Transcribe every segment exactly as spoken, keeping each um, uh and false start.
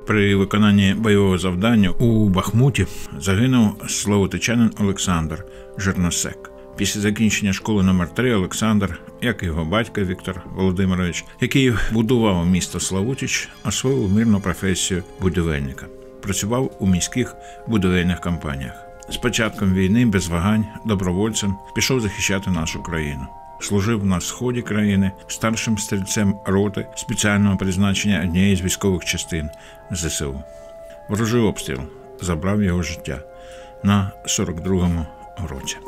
При виконанні бойового завдання у Бахмуті загинув словотичанин Олександр Жирносек. Після закінчення школи номер три Олександр, як і його батько Віктор Володимирович, який будував місто Славутич, освоїв мирну професію будівельника. Працював у міських будівельних компаніях. З початком війни без вагань добровольцем пішов захищати нашу країну. Служив на сході країни старшим стрільцем роти спеціального призначення однієї з військових частин зе се у. Ворожий обстріл забрав його життя на сорок другому році.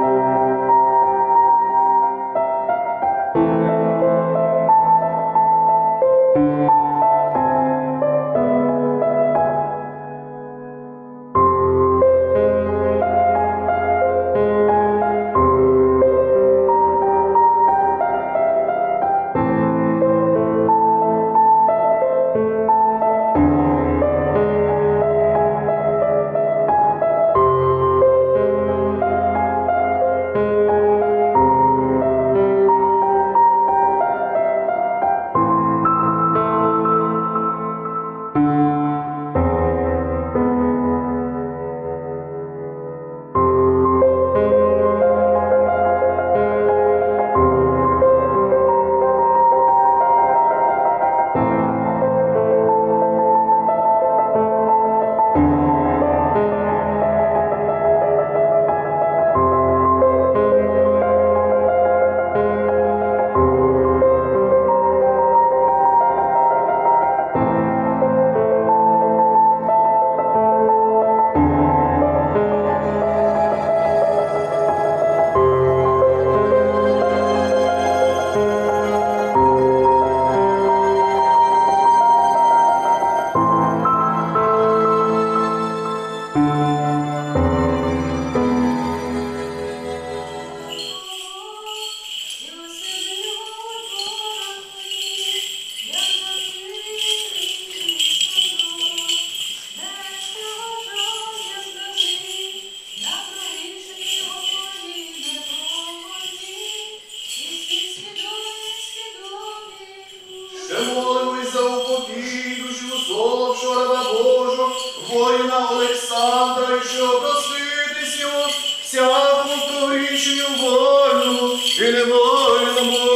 Молимось за упокій душу соловшого раба Божого, воїна Олександра, і що проститись його всякому прогрішенню вольному і невольному.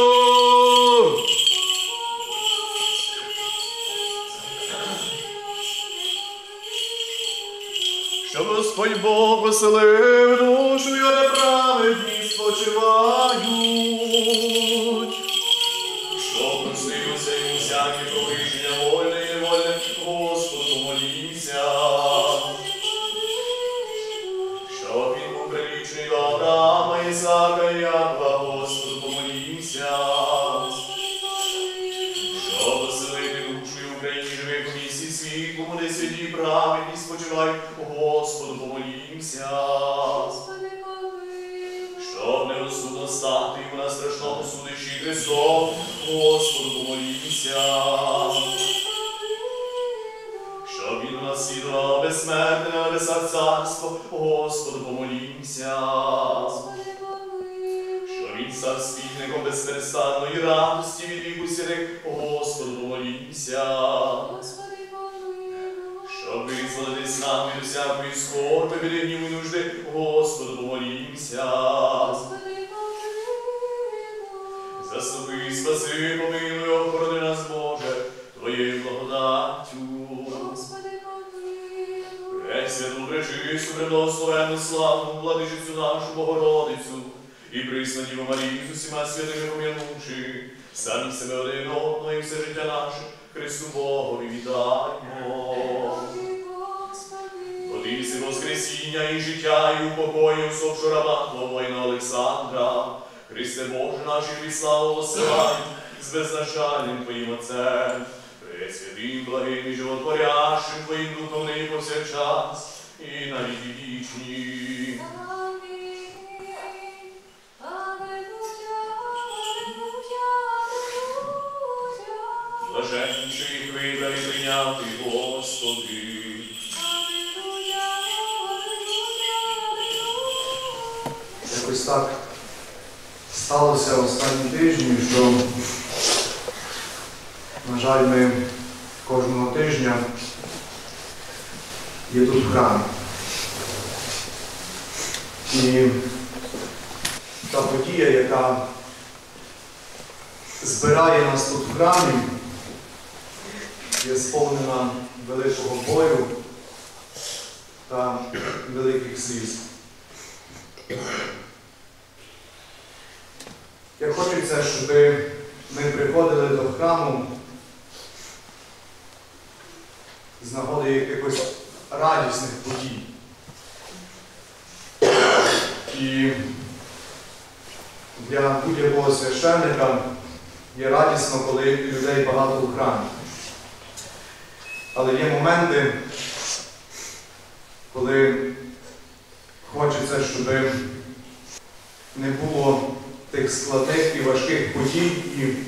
Щоб Господь Бог поселив душу його неправедні спочивають. Щоб простилося йому всяке прогрішення вольне і невольне, Господу помолімся. Щоб він був прилічний до Авраама, Ісаака і Якова, Господу помолімся. Щоб поселити душу в Україні живих у місті світлому, де святі праведні спочивають, Господу помолімся. Щоб нерозсудно стати йому на страшному судищі Христом, Господу помолімся. Щоб він унаслідував безсмертне на небесах царство, Господу помолімся. Щоб він став спільником безперестанної радості від віку сірих, Господу помолімся. Щоб визволитись нам від усякої скорби, біди, гніву і нужди, Господу помолімся. Заступи, спаси, помилуй, охорони нас, Боже, Твоєю благодаттю. Пресвяту, пречисту, преблагословенну, славну владичицю нашу Богородицю і присну Діву Марію з усіма святими пом'янувши, самі себе один одного і все життя наше Христу Богові віддаймо. Водиси воскресіння і життя, і упокою усопшого раба Твого воїна Олександра, Христе Боже наш, і славу посилай з беззначальним Твоїм Отцем, пресвятим, благим і животворящим Твоїм Духом нині повсякчас і на віки вічні. Блаженніший вибрав і прийняв Ти, Господи. Якось так сталося останні тижні, що, на жаль, ми кожного тижня є тут в храмі. І та подія, яка збирає нас тут в храмі, є сповнена великого болю та великих сліз. Я хочеться, щоб ми приходили до храму з нагоди якихось радісних подій. І для будь-якого священника є радісно, коли людей багато у храмі. Але є моменти, коли хочеться, щоб не було тих складних і важких подій, і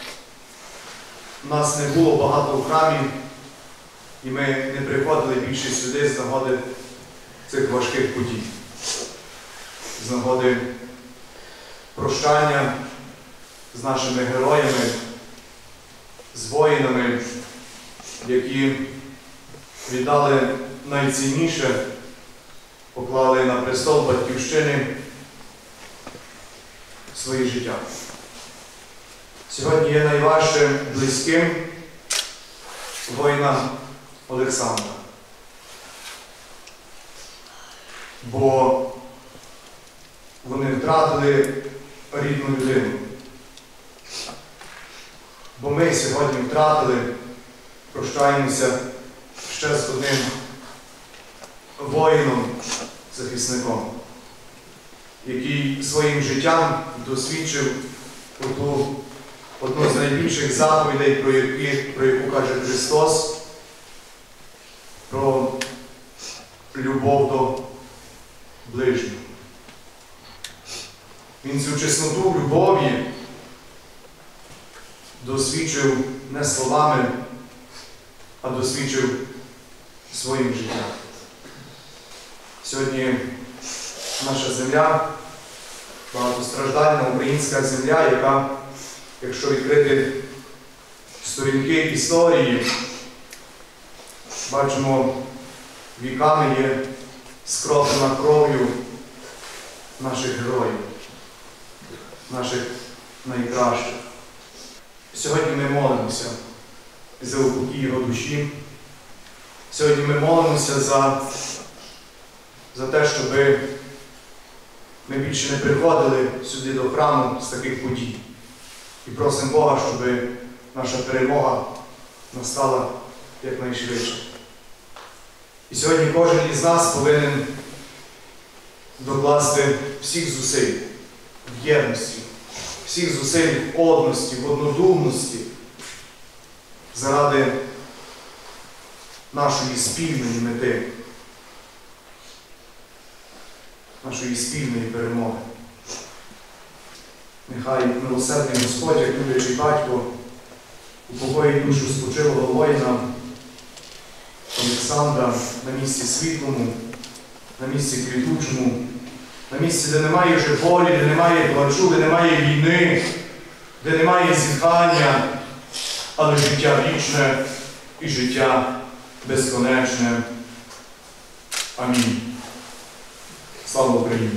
нас не було багато в храмі, і ми не приходили більше сюди з нагоди цих важких подій. З нагоди прощання з нашими героями, з воїнами, які віддали найцінніше, поклали на престол Батьківщини своє життя. Сьогодні є найважчим близьким воїна Олександра. Бо вони втратили рідну людину. Бо ми сьогодні втратили, прощаємося ще з одним воїном-захисником, який своїм життям досвідчив одну, одну з найбільших заповідей, про, які, про яку каже Христос, про любов до ближнього. Він цю чесноту любові досвідчив не словами, а досвідчив своїм життям. Сьогодні наша земля, багатостраждальна українська земля, яка, якщо відкрити сторінки історії, бачимо, віками є скроплена кров'ю наших героїв, наших найкращих. Сьогодні ми молимося за упокій його душі. Сьогодні ми молимося за, за те, щоб ми більше не приходили сюди до храму з таких подій. І просимо Бога, щоб наша перемога настала якнайшвидше. І сьогодні кожен із нас повинен докласти всіх зусиль в єдності, всіх зусиль в одності, в однодумності заради нашої спільної мети, нашої спільної перемоги. Нехай милосердний Господь, як люблячий батько, упокоїть душу спочилого воїна Олександра на місці світлому, на місці квітучому, на місці, де немає вже болі, де немає плачу, де немає війни, де немає зітхання, але життя вічне і життя безконечне. Амінь. Слава Україні!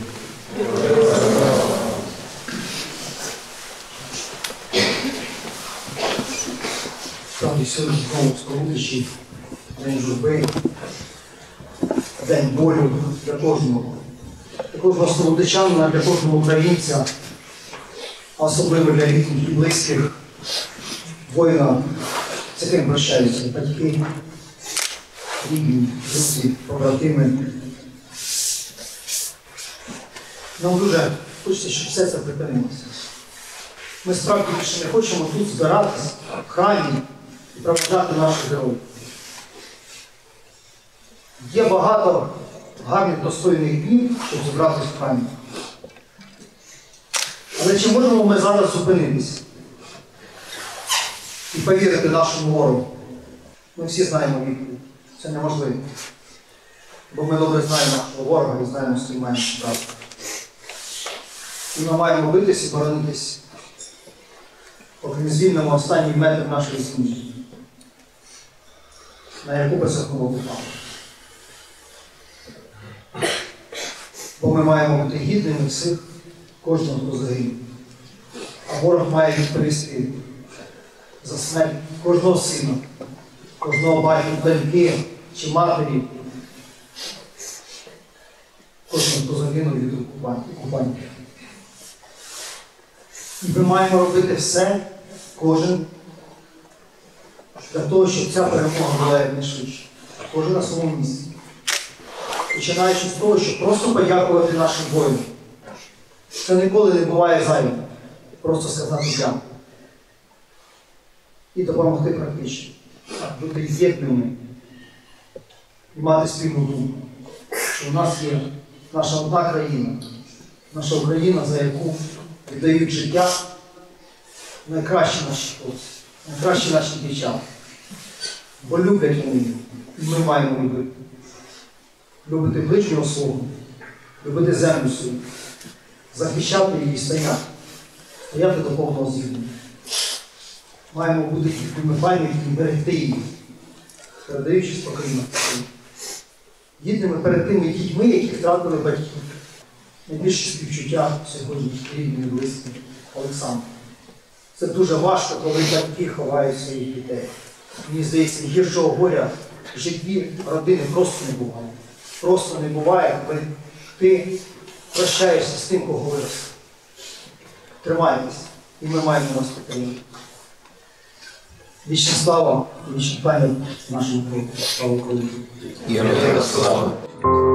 Справді, сьогодні знову сполучі, день журби, день болю для кожного. Для кожного слободичанина, для кожного українця, а особливо для рідних і близьких воїна, з яким прощаються батьки, рідні, друзі, побратими. Нам дуже хочеться, щоб все це припинилося. Ми справді більше не хочемо тут збиратися, в храмі, і проводжати наших героїв. Є багато гарних, достойних днів, щоб зібратися в храмі. Але чи можемо ми зараз зупинитися і повірити нашому ворогу? Ми всі знаємо відповідь. Це неможливо. Бо ми добре знаємо нашого ворога і знаємо, з ким маємо справу. І ми маємо битись і боронитись, поки не звільнимо останній метр нашої землі, на яку би сахнуло упало. Бо ми маємо бути гідними всіх, кожного, хто загинув. А ворог має відповісти за смерть кожного сина, кожного батька, доньки чи матері, кожного, хто загинув від окупантів. І ми маємо робити все, кожен, для того, щоб ця перемога була якнайшвидше. Кожен на своєму місці. Починаючи з того, щоб просто подякувати нашим воїнам. Це ніколи не буває зайвим. Просто сказати дякую. І допомогти практично. Бути єдними і мати спільну думку. Що в нас є наша одна країна, наша Україна, за яку віддають життя найкращі наші хлопці, найкращі наші дівчата. Бо люблять вони, і ми маємо любити. Любити ближнього свого, любити землю свою, захищати її, стояти, стояти до повного звільнення. Маємо бути тільки пам'яті і берегти її, передаючи спокійно. Гідними перед тими дітьми, які втратили батьків. Найбільше співчуття сьогодні рідні, близькі Олександр. Це дуже важко, коли батьки ховають своїх дітей. Мені здається, гіршого горя в житті родини просто не буває. Просто не буває, коли ти прощаєшся з тим, кого вирос. Тримайтесь, і ми маємо вас підтримати. Вічна слава, вічна пам'ять нашому народу. Слава Україні! Героям слава!